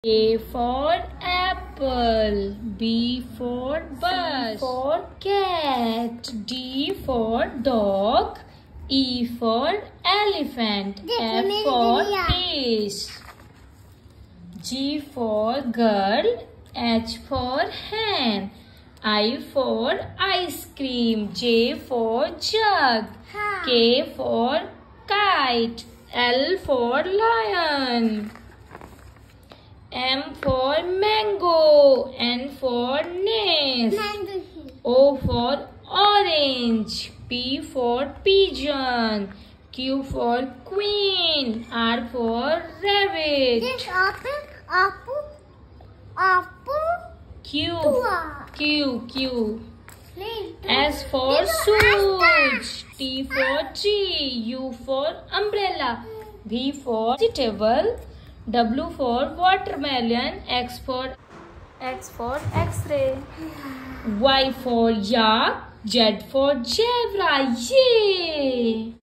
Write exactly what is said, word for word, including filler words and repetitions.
A for apple, B for bus, C for cat, D for dog, E for elephant, F for fish, G for girl, H for hen, I for ice cream, J for jug, K for kite, L for lion, M for mango, N for nest, O for orange, P for pigeon, Q for queen, R for rabbit. This apple, apple, apple. Q, Q, Q. S for shoes, T for tree, U for umbrella, V for vegetable, W for watermelon, X for X for X-ray, Y for yak, Z for zebra. Yay!